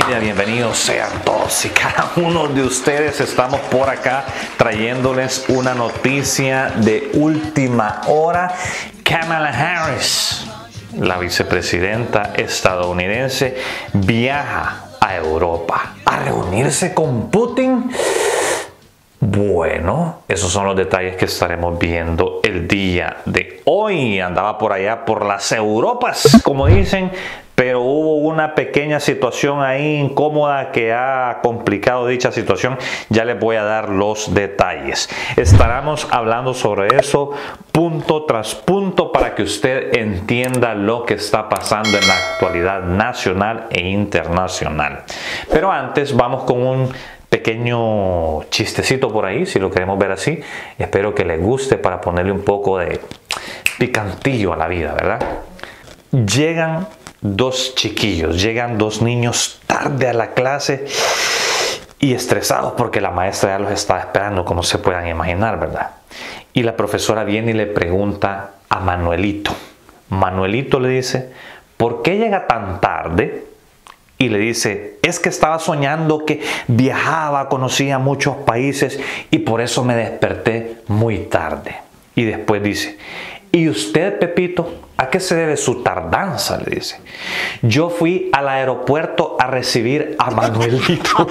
familia, bienvenidos sean todos y cada uno de ustedes. Estamos por acá trayéndoles una noticia de última hora. Kamala Harris, la vicepresidenta estadounidense, viaja a Europa a reunirse con Putin. Bueno, esos son los detalles que estaremos viendo el día de hoy. Andaba por allá por las Europas, como dicen, pero hubo una pequeña situación ahí incómoda que ha complicado dicha situación. Ya les voy a dar los detalles. Estaremos hablando sobre eso punto tras punto para que usted entienda lo que está pasando en la actualidad nacional e internacional. Pero antes vamos con un pequeño chistecito por ahí, si lo queremos ver así. Espero que les guste para ponerle un poco de picantillo a la vida, ¿verdad? Llegan dos chiquillos, llegan dos niños tarde a la clase y estresados porque la maestra ya los estaba esperando, como se puedan imaginar, ¿verdad? Y la profesora viene y le pregunta a Manuelito. Manuelito le dice, ¿por qué llega tan tarde? Y le dice, es que estaba soñando que viajaba, conocía muchos países y por eso me desperté muy tarde. Y después dice, ¿y usted, Pepito, a qué se debe su tardanza? Le dice, yo fui al aeropuerto a recibir a Manuelito.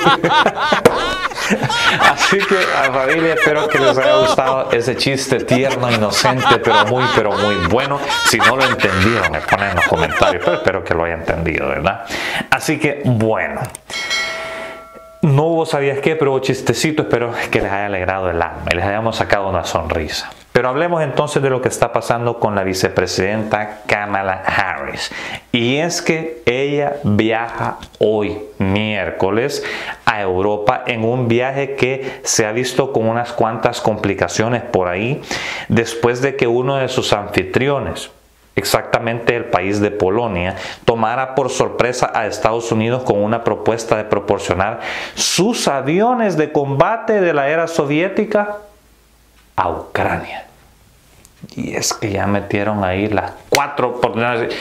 Así que, familia, espero que les haya gustado ese chiste tierno, inocente, pero muy bueno. Si no lo entendieron, me ponen en los comentarios, pero espero que lo hayan entendido, ¿verdad? Así que, bueno, no hubo sabías qué, pero hubo chistecito. Espero que les haya alegrado el alma y les hayamos sacado una sonrisa. Pero hablemos entonces de lo que está pasando con la vicepresidenta Kamala Harris. Y es que ella viaja hoy, miércoles, a Europa en un viaje que se ha visto con unas cuantas complicaciones por ahí, después de que uno de sus anfitriones, exactamente el país de Polonia, tomara por sorpresa a Estados Unidos con una propuesta de proporcionar sus aviones de combate de la era soviética a Ucrania. Y es que ya metieron ahí las cuatro oportunidades.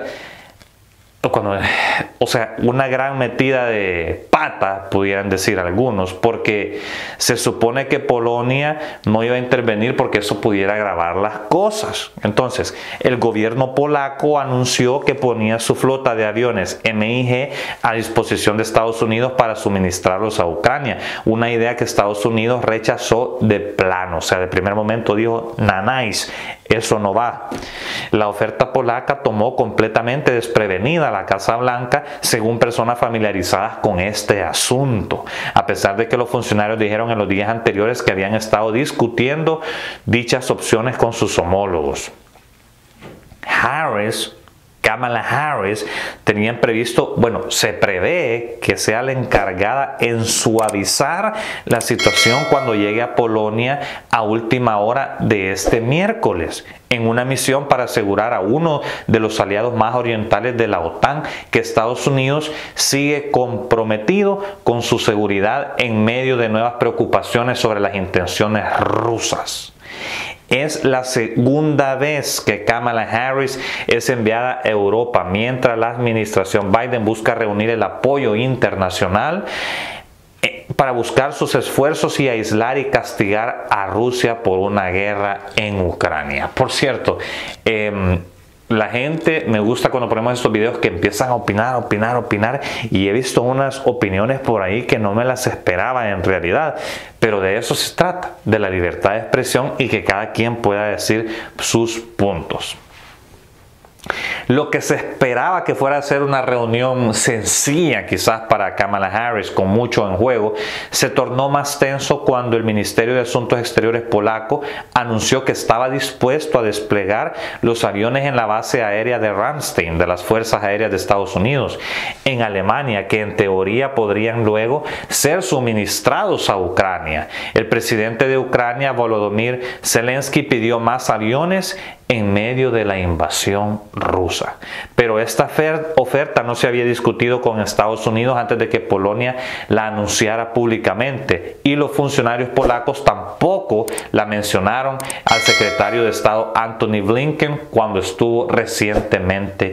O sea, una gran metida de pata, pudieran decir algunos, porque se supone que Polonia no iba a intervenir porque eso pudiera agravar las cosas. Entonces, el gobierno polaco anunció que ponía su flota de aviones MiG a disposición de Estados Unidos para suministrarlos a Ucrania. Una idea que Estados Unidos rechazó de plano. O sea, de primer momento dijo, nanáis, eso no va. La oferta polaca tomó completamente desprevenida a la Casa Blanca, según personas familiarizadas con este asunto, a pesar de que los funcionarios dijeron en los días anteriores que habían estado discutiendo dichas opciones con sus homólogos. Kamala Harris tenían previsto, se prevé que sea la encargada en suavizar la situación cuando llegue a Polonia a última hora de este miércoles, en una misión para asegurar a uno de los aliados más orientales de la OTAN que Estados Unidos sigue comprometido con su seguridad en medio de nuevas preocupaciones sobre las intenciones rusas. Es la segunda vez que Kamala Harris es enviada a Europa, mientras la administración Biden busca reunir el apoyo internacional para buscar sus esfuerzos y aislar y castigar a Rusia por una guerra en Ucrania. Por cierto, la gente, me gusta cuando ponemos estos videos que empiezan a opinar, y he visto unas opiniones por ahí que no me las esperaba en realidad, pero de eso se trata, de la libertad de expresión y que cada quien pueda decir sus puntos. Lo que se esperaba que fuera a ser una reunión sencilla quizás para Kamala Harris con mucho en juego, se tornó más tenso cuando el Ministerio de Asuntos Exteriores polaco anunció que estaba dispuesto a desplegar los aviones en la base aérea de Ramstein de las Fuerzas Aéreas de Estados Unidos en Alemania, que en teoría podrían luego ser suministrados a Ucrania. El presidente de Ucrania, Volodymyr Zelensky, pidió más aviones en medio de la invasión rusa. Pero esta oferta no se había discutido con Estados Unidos antes de que Polonia la anunciara públicamente, y los funcionarios polacos tampoco la mencionaron al secretario de Estado Antony Blinken cuando estuvo recientemente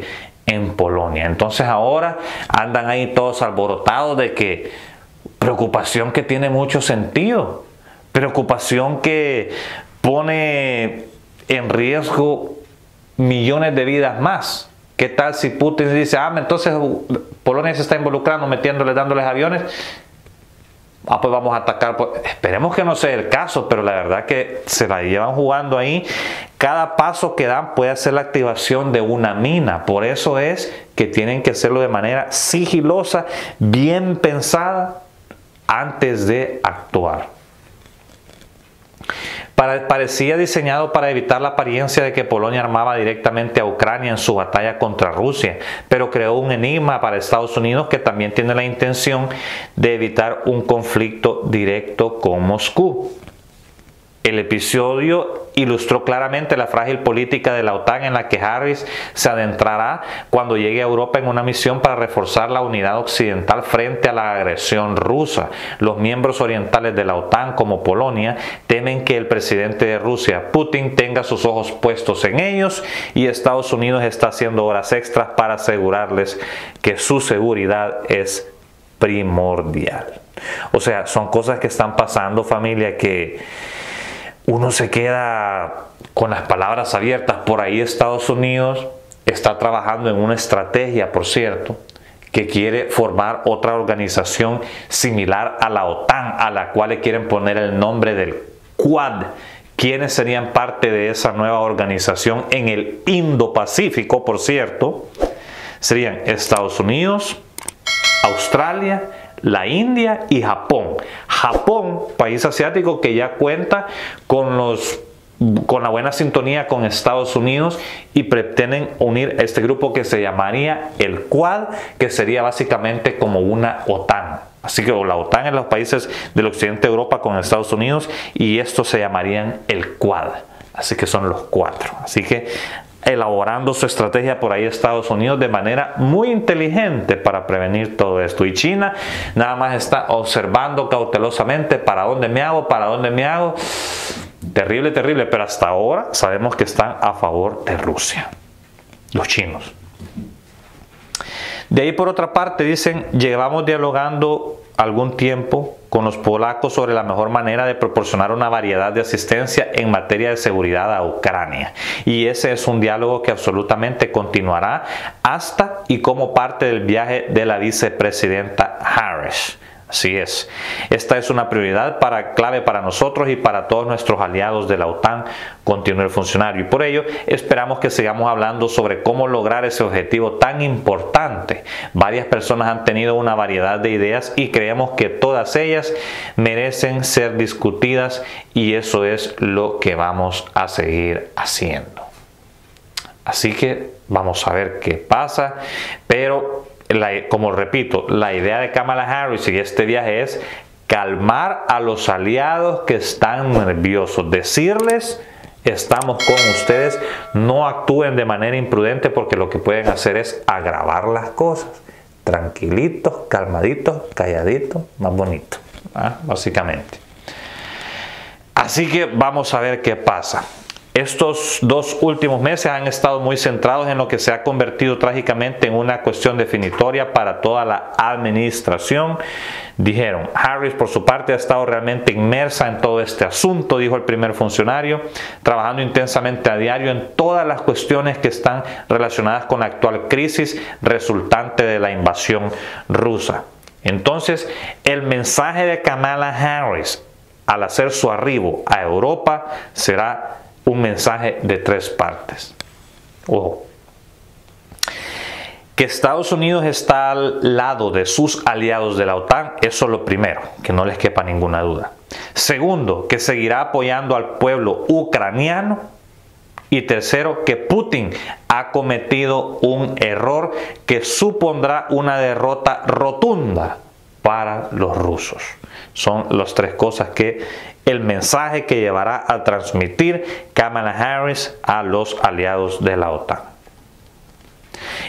en Polonia. Entonces ahora andan ahí todos alborotados de que preocupación que tiene mucho sentido, preocupación que pone en riesgo millones de vidas más. ¿Qué tal si Putin dice, entonces Polonia se está involucrando, metiéndoles, dándoles aviones? Pues vamos a atacar. Esperemos que no sea el caso, pero la verdad que se la llevan jugando ahí. Cada paso que dan puede ser la activación de una mina. Por eso es que tienen que hacerlo de manera sigilosa, bien pensada, antes de actuar. Parecía diseñado para evitar la apariencia de que Polonia armaba directamente a Ucrania en su batalla contra Rusia, pero creó un enigma para Estados Unidos, que también tiene la intención de evitar un conflicto directo con Moscú. El episodio ilustró claramente la frágil política de la OTAN, en la que Harris se adentrará cuando llegue a Europa en una misión para reforzar la unidad occidental frente a la agresión rusa. Los miembros orientales de la OTAN, como Polonia, temen que el presidente de Rusia, Putin, tenga sus ojos puestos en ellos, y Estados Unidos está haciendo horas extras para asegurarles que su seguridad es primordial. O sea, son cosas que están pasando, familia, que uno se queda con las palabras abiertas. Por ahí Estados Unidos está trabajando en una estrategia, por cierto, que quiere formar otra organización similar a la OTAN, a la cual le quieren poner el nombre del Quad. ¿Quiénes serían parte de esa nueva organización en el Indo-Pacífico, por cierto? Serían Estados Unidos, Australia, la India y Japón. Japón, país asiático que ya cuenta con la buena sintonía con Estados Unidos, y pretenden unir este grupo que se llamaría el Quad, que sería básicamente como una OTAN. Así que la OTAN en los países del occidente de Europa con Estados Unidos, y estos se llamarían el Quad. Así que son los cuatro. Así que elaborando su estrategia por ahí Estados Unidos de manera muy inteligente para prevenir todo esto. Y China nada más está observando cautelosamente para dónde me hago. Terrible, terrible, pero hasta ahora sabemos que están a favor de Rusia, los chinos. De ahí, por otra parte, dicen, llevamos dialogando algún tiempo con los polacos sobre la mejor manera de proporcionar una variedad de asistencia en materia de seguridad a Ucrania. Y ese es un diálogo que absolutamente continuará hasta y como parte del viaje de la vicepresidenta Harris. Así es. Esta es una prioridad clave para nosotros y para todos nuestros aliados de la OTAN, continuó el funcionario. Y por ello esperamos que sigamos hablando sobre cómo lograr ese objetivo tan importante. Varias personas han tenido una variedad de ideas y creemos que todas ellas merecen ser discutidas, y eso es lo que vamos a seguir haciendo. Así que vamos a ver qué pasa, pero como repito, la idea de Kamala Harris y este viaje es calmar a los aliados que están nerviosos, decirles: estamos con ustedes, no actúen de manera imprudente, porque lo que pueden hacer es agravar las cosas. Tranquilitos, calmaditos, calladitos, más bonito, básicamente. Así que vamos a ver qué pasa. Estos 2 últimos meses han estado muy centrados en lo que se ha convertido trágicamente en una cuestión definitoria para toda la administración. Dijeron, Harris por su parte ha estado realmente inmersa en todo este asunto, dijo el primer funcionario, trabajando intensamente a diario en todas las cuestiones que están relacionadas con la actual crisis resultante de la invasión rusa. Entonces, el mensaje de Kamala Harris al hacer su arribo a Europa será un mensaje de 3 partes. Ojo. Que Estados Unidos está al lado de sus aliados de la OTAN, eso es lo primero, que no les quepa ninguna duda. Segundo, que seguirá apoyando al pueblo ucraniano. Y tercero, que Putin ha cometido un error que supondrá una derrota rotunda para los rusos. Son las 3 cosas el mensaje que llevará a transmitir Kamala Harris a los aliados de la OTAN.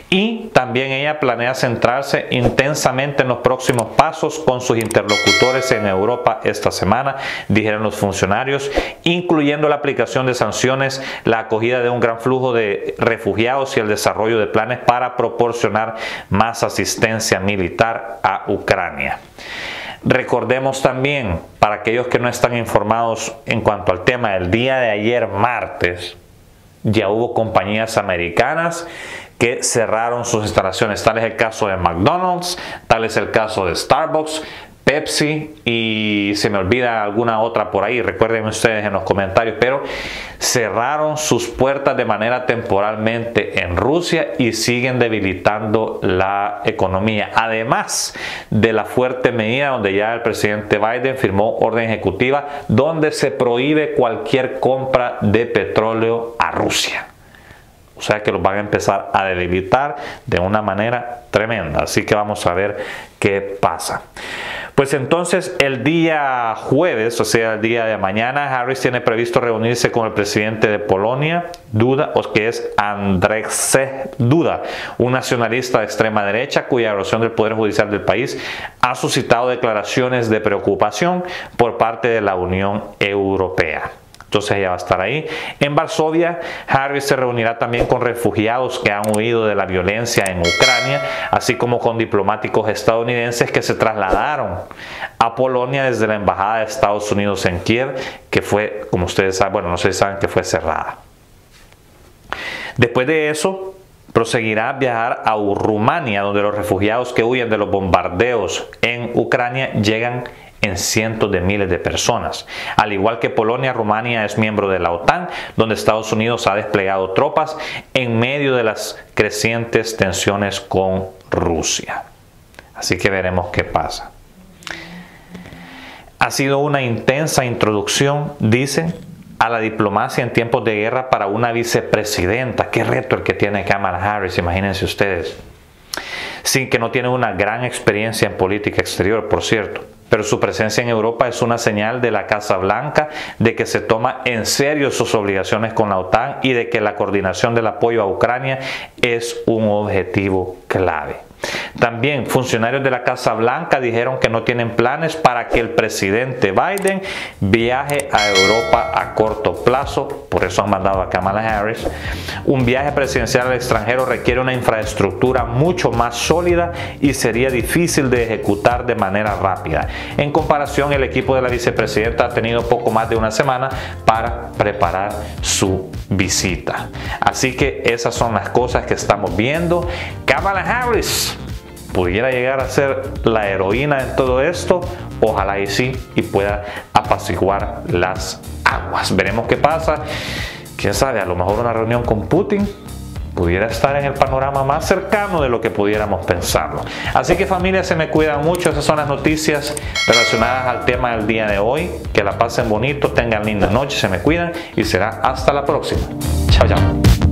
Y también ella planea centrarse intensamente en los próximos pasos con sus interlocutores en Europa esta semana, dijeron los funcionarios, incluyendo la aplicación de sanciones, la acogida de un gran flujo de refugiados y el desarrollo de planes para proporcionar más asistencia militar a Ucrania. Recordemos también, para aquellos que no están informados en cuanto al tema, el día de ayer martes ya hubo compañías americanas que cerraron sus instalaciones. Tal es el caso de McDonald's, tal es el caso de Starbucks, Pepsi y se me olvida alguna otra por ahí, recuerden ustedes en los comentarios, pero cerraron sus puertas de manera temporalmente en Rusia y siguen debilitando la economía. Además de la fuerte medida donde ya el presidente Biden firmó orden ejecutiva donde se prohíbe cualquier compra de petróleo a Rusia. O sea que los van a empezar a debilitar de una manera tremenda. Así que vamos a ver qué pasa. Pues entonces el día jueves, o sea el día de mañana, Harris tiene previsto reunirse con el presidente de Polonia, Duda, o que es Andrzej Duda, un nacionalista de extrema derecha cuya erosión del poder judicial del país ha suscitado declaraciones de preocupación por parte de la Unión Europea. Entonces ella va a estar ahí. En Varsovia, Harris se reunirá también con refugiados que han huido de la violencia en Ucrania, así como con diplomáticos estadounidenses que se trasladaron a Polonia desde la Embajada de Estados Unidos en Kiev, que fue, como ustedes saben, bueno, no sé si saben que fue cerrada. Después de eso, proseguirá a viajar a Rumania, donde los refugiados que huyen de los bombardeos en Ucrania llegan en cientos de miles de personas. Al igual que Polonia, Rumania es miembro de la OTAN, donde Estados Unidos ha desplegado tropas en medio de las crecientes tensiones con Rusia. Así que veremos qué pasa. Ha sido una intensa introducción, dicen, a la diplomacia en tiempos de guerra para una vicepresidenta. Qué reto el que tiene Kamala Harris, imagínense ustedes. Sin que no tiene una gran experiencia en política exterior, por cierto. Pero su presencia en Europa es una señal de la Casa Blanca de que se toma en serio sus obligaciones con la OTAN y de que la coordinación del apoyo a Ucrania es un objetivo clave. También funcionarios de la Casa Blanca dijeron que no tienen planes para que el presidente Biden viaje a Europa a corto plazo, por eso han mandado a Kamala Harris. Un viaje presidencial al extranjero requiere una infraestructura mucho más sólida y sería difícil de ejecutar de manera rápida. En comparación, el equipo de la vicepresidenta ha tenido poco más de una semana para preparar su visita. Así que esas son las cosas que estamos viendo. Kamala Harris pudiera llegar a ser la heroína en todo esto, ojalá y sí, y pueda apaciguar las aguas. Veremos qué pasa. Quién sabe, a lo mejor una reunión con Putin pudiera estar en el panorama más cercano de lo que pudiéramos pensarlo. Así que familia, se me cuidan mucho. Esas son las noticias relacionadas al tema del día de hoy. Que la pasen bonito, tengan linda noche, se me cuidan y será hasta la próxima. Chao, chao.